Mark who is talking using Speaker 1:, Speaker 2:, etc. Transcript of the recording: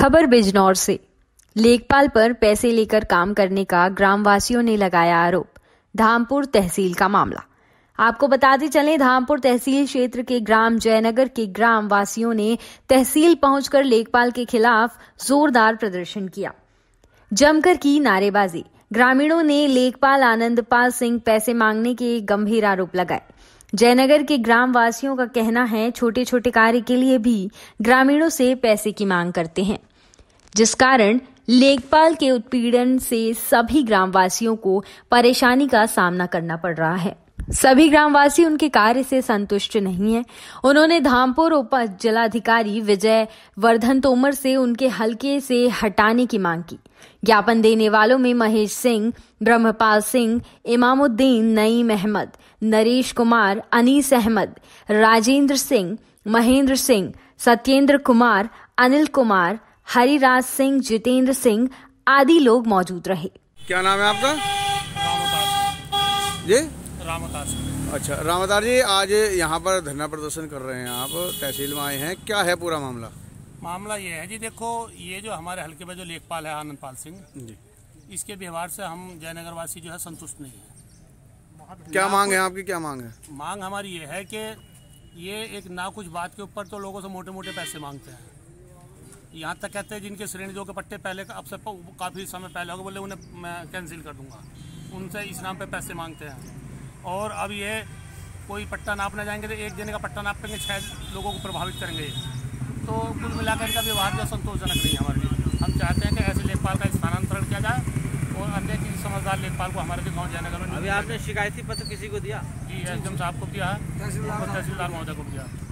Speaker 1: खबर बिजनौर से। लेखपाल पर पैसे लेकर काम करने का ग्रामवासियों ने लगाया आरोप। धामपुर तहसील का मामला। आपको बताते चलें, धामपुर तहसील क्षेत्र के ग्राम जयनगर के ग्राम वासियों ने तहसील पहुंचकर लेखपाल के खिलाफ जोरदार प्रदर्शन किया। जमकर की नारेबाजी। ग्रामीणों ने लेखपाल आनंदपाल सिंह पैसे मांगने के गंभीर आरोप लगाए। जयनगर के ग्राम वासियों का कहना है, छोटे छोटे कार्य के लिए भी ग्रामीणों से पैसे की मांग करते हैं, जिस कारण लेखपाल के उत्पीड़न से सभी ग्रामवासियों को परेशानी का सामना करना पड़ रहा है। सभी ग्रामवासी उनके कार्य से संतुष्ट नहीं हैं। उन्होंने धामपुर उप जिलाधिकारी विजय वर्धन तोमर से उनके हलके से हटाने की मांग की। ज्ञापन देने वालों में महेश सिंह, ब्रह्मपाल सिंह, इमामुद्दीन, नईम अहमद, नरेश कुमार, अनीस अहमद, राजेंद्र सिंह, महेंद्र सिंह, सत्येंद्र कुमार, अनिल कुमार, हरिराज सिंह, जितेंद्र सिंह आदि लोग मौजूद रहे।
Speaker 2: क्या नाम है आपका? जी
Speaker 3: रामतार।
Speaker 2: अच्छा रामतार जी, आज यहाँ पर धरना प्रदर्शन कर रहे हैं, आप तहसील में आए हैं, क्या है पूरा मामला?
Speaker 3: मामला ये है जी, देखो ये जो हमारे हल्के में जो लेखपाल है आनंदपाल सिंह जी, इसके व्यवहार से हम जयनगर वासी जो है संतुष्ट नहीं है।
Speaker 2: क्या मांग है आपकी? क्या मांग है?
Speaker 3: मांग हमारी ये है कि ये एक ना कुछ बात के ऊपर तो लोगों से मोटे मोटे पैसे मांगते हैं। यहाँ तक कहते हैं जिनके श्रेणियों के पट्टे पहले अब से काफ़ी समय पहले हो गए, बोले उन्हें मैं कैंसिल कर दूंगा, उनसे इस नाम पे पैसे मांगते हैं। और अब ये कोई पट्टा नापने जाएंगे तो एक जने का पट्टा नापेंगे, 6 लोगों को प्रभावित करेंगे। तो कुल मिलाकर इनका व्यवहार जो संतोषजनक नहीं है हमारे लिए। हम चाहते हैं कि ऐसे लेखपाल का स्थानांतरण किया जाए और अन्य किसी समझदार लेखपाल को हमारे गाँव जयनगर में।
Speaker 4: अभी आपने शिकायती पत्र किसी को दिया?
Speaker 3: जी एसडीएम साहब को दिया है, तहसीलदार महोदय को दिया।